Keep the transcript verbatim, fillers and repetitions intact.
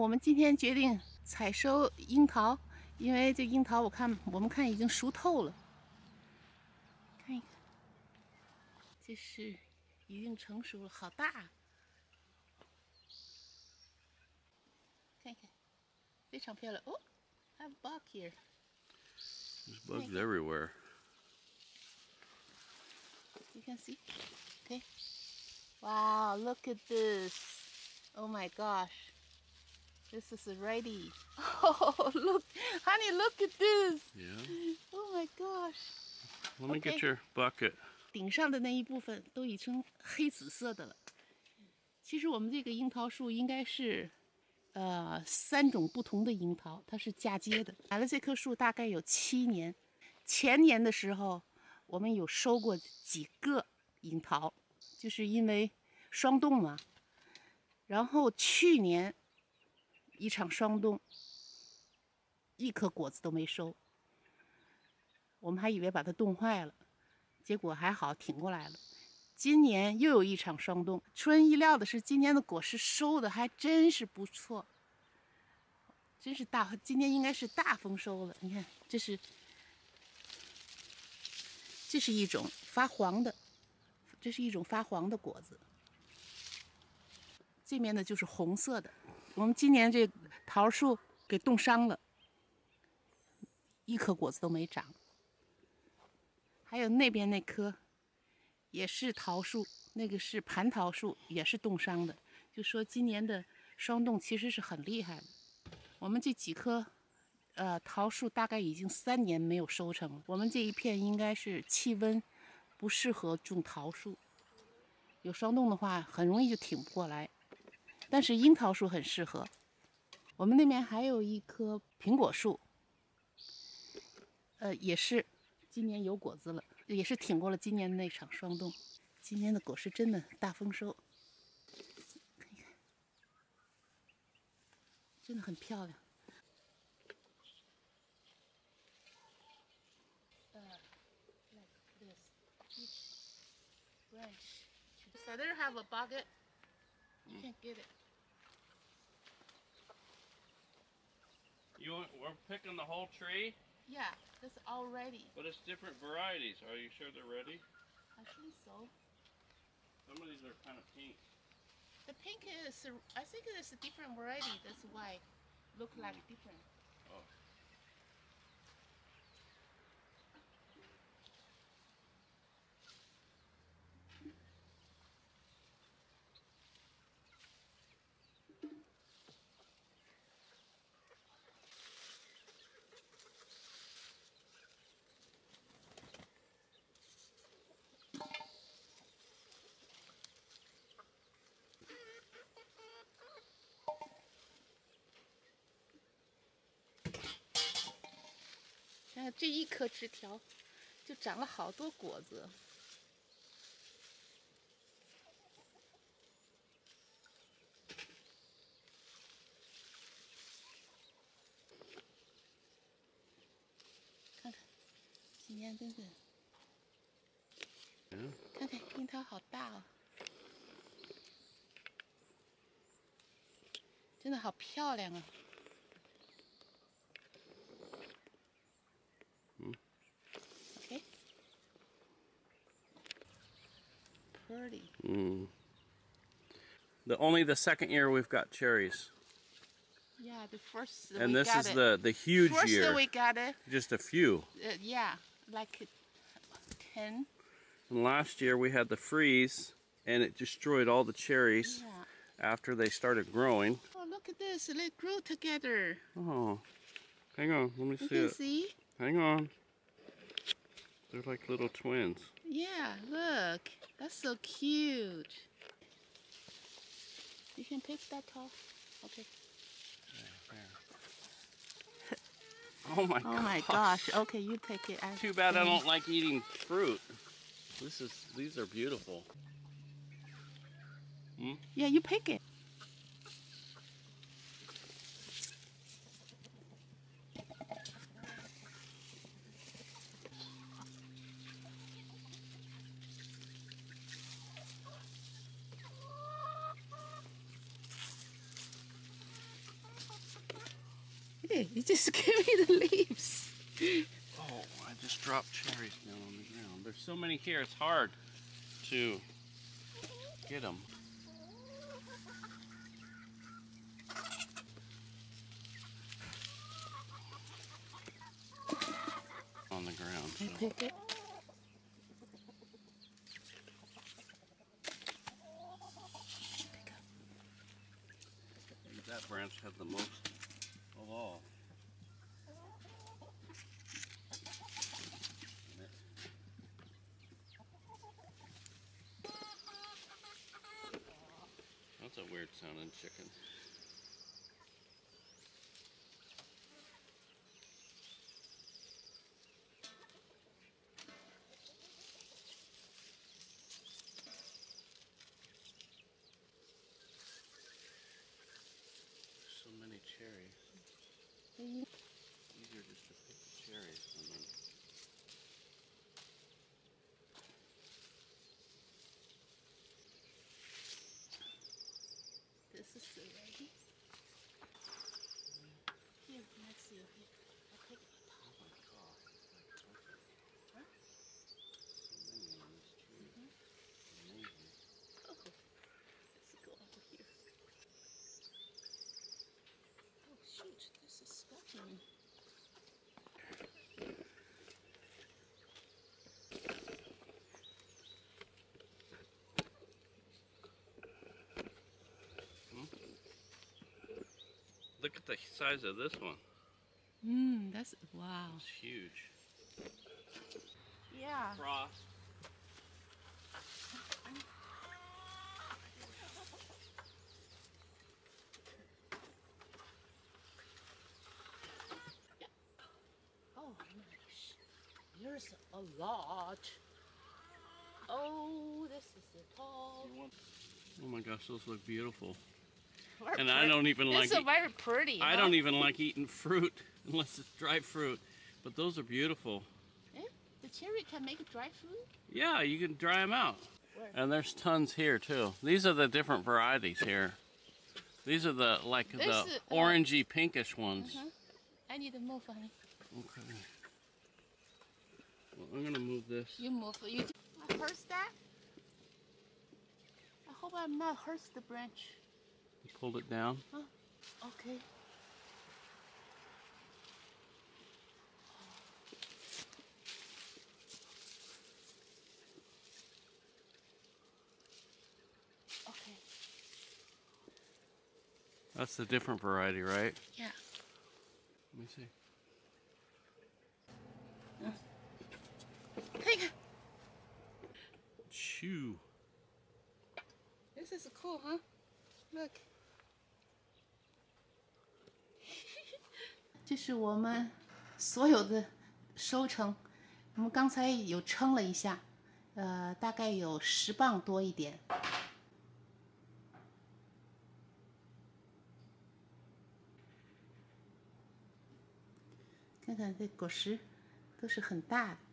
我们今天决定采收樱桃，因为这樱桃我看我们看已经熟透了。看一看，这是已经成熟了，好大！看一看，非常漂亮。哦 ，I have a bug here. There's bugs everywhere. You can see. Okay. Wow, look at this. Oh my gosh. This is ready. Oh, look. Honey, look at this. Yeah. Oh my gosh. Let me Okay. get your bucket. 顶上的那一部分都已经黑紫色的了。其实我们这个樱桃树应该是，呃，三种不同的樱桃，它是嫁接的。买了这棵树大概有七年，前年的时候我们有收过几个樱桃，就是因为霜冻嘛。然后去年一场霜冻，一颗果子都没收，我们还以为把它冻坏了。结果还好挺过来了。今年又有一场霜冻，出人意料的是，今年的果实收的还真是不错，真是大，今年应该是大丰收了。你看，这是这是一种发黄的，这是一种发黄的果子。这面的就是红色的。我们今年这桃树给冻伤了，一颗果子都没长。还有那边那棵也是桃树，那个是蟠桃树，也是冻伤的。就说今年的霜冻其实是很厉害的。我们这几棵呃桃树大概已经三年没有收成了。我们这一片应该是气温不适合种桃树，有霜冻的话很容易就挺不过来。但是樱桃树很适合。我们那边还有一棵苹果树，呃，也是。今年有果子了，也是挺过了今年的那场霜冻。今年的果实真的大丰收，看一看，真的很漂亮。呃、uh, like this, each branch. So there have a bucket. You can get it. You want, we're picking the whole tree? Yeah, that's all ready. But it's different varieties. Are you sure they're ready? I think so. Some of these are kind of pink. The pink is, I think it's a different variety. That's why look like different. Oh. 看这一颗枝条，就长了好多果子。看看，今年真的， 嗯， 看看樱桃好大哦，真的好漂亮啊！ 嗯 ，OK， pretty. Mm. The only the second year we've got cherries. Yeah, the first And we this got is it. the the huge first year. we got it. Just a few. Uh, yeah, like ten. And last year we had the freeze, and it destroyed all the cherries Yeah. after they started growing. Oh, look at this! They grew together. Oh, hang on, let me You see can it. see. Hang on. They're like little twins. Yeah, look. That's so cute. You can pick that off. Okay. Oh my Oh god. my gosh. Okay, you pick it. I Too bad I don't like eating fruit. This is these are beautiful. Hmm? Yeah, you pick it. Hey, you just give me the leaves. Oh, I just dropped cherries down on the ground. There's so many here, it's hard to get them. On the ground. So. Pick it. That branch had the most of all. That's a weird sounding chicken. So many cherries. Easier just to pick the cherries and then. This is the ready. Here, let's see. Here, I'll take it. Oh my god. Huh? So many on this tree. Mm-hmm. Amazing. Oh, let's go over here. Oh shoot, this is scratching. Look at the size of this one. Mmm, that's wow. It's huge. Yeah. Frost. Oh, nice. There's a lot. Oh, this is a tall. Oh my gosh, those look beautiful. Very And I pretty. don't even like This is it. very pretty. I huh? don't even like eating fruit unless it's dry fruit. But those are beautiful. Eh? The cherry can make dry fruit? Yeah, you can dry them out. Where? And there's tons here too. These are the different varieties here. These are the like This the is, uh, orangey pinkish ones. Uh-huh. I need to move, honey. Okay. Well, I'm gonna move this. You move. You I hurts that? I hope I'm not hurts the branch. You pulled it down. Okay. Okay. That's the different variety, right? Yeah. Let me see. Take it. Chew. This is cool, huh? Look. 这是我们所有的收成。我们刚才有称了一下，呃，大概有十磅多一点。看看这果实都是很大的。